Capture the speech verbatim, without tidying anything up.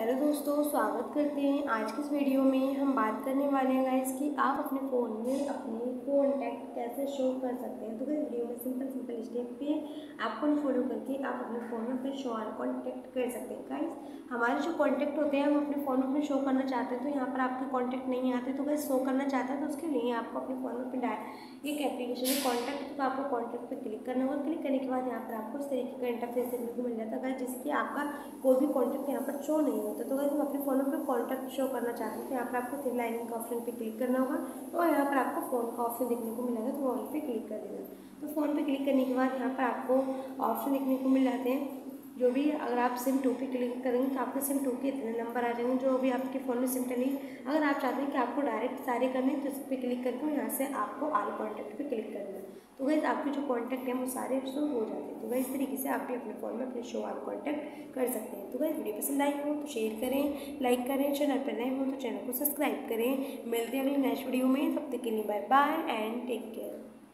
Hello दोस्तों, स्वागत करते हैं। आज की इस वीडियो में हम बात करने वाले हैं गाइस कि आप अपने फ़ोन में अपने कॉन्टैक्ट कैसे शो कर सकते हैं। तो गाइस वीडियो में सिंपल सिंपल स्टेप पे आपको फॉलो करके आप अपने फ़ोन में अपने शो और कॉन्टैक्ट कर सकते हैं। गाइस हमारे जो कॉन्टैक्ट होते हैं हम अपने फ़ोन में अपने शो करना चाहते हैं, तो यहाँ पर आपके कॉन्टैक्ट नहीं आते, तो गाइस शो करना चाहता है तो उसके लिए आपको अपने फ़ोन में अपने एक एप्लीकेशन है कॉन्टैक्ट, तो आपको कॉन्टैक्ट पर क्लिक करना होगा। क्लिक करने के बाद यहाँ पर आपको इस तरीके का इंटरफेस देखने को मिल जाता है गाइस, जिससे कि आपका कोई भी कॉन्टैक्ट यहाँ पर शो नहीं होता। तो गाइस हम अपने फ़ोन पे कॉन्टैक्ट शो करना चाहते हैं तो यहाँ पर आपको थ्री लाइन का ऑप्शन पे क्लिक करना होगा और यहाँ पर आपको फ़ोन का ऑप्शन देखने को मिलेगा, तो फ़ोन पे क्लिक कर देना। तो फ़ोन पे क्लिक करने के बाद यहाँ पर आपको ऑप्शन देखने को मिल जाते हैं जो भी, अगर आप सिम टू पे क्लिक करेंगे तो आपके सिम टू के इतने नंबर आ जाएंगे जो भी आपके फ़ोन में सिम टली। अगर आप चाहते हैं कि आपको डायरेक्ट सारे करने हैं तो इस पर क्लिक करके यहाँ से आपको ऑल कॉन्टैक्ट पे क्लिक करना है। तो गाइस आपके जो कॉन्टैक्ट हैं वो सारे शो हो जाते हैं। तो गाइस इस तरीके से आप भी अपने फ़ोन में अपने शो ऑल कॉन्टैक्ट कर सकते हैं। तो गाइस वीडियो पसंद आई हो तो शेयर करें, लाइक करें, चैनल पर नए हो तो चैनल को सब्सक्राइब करें। मिलते हैं अगले नेक्स्ट वीडियो में, तब तक के लिए bye bye and take care.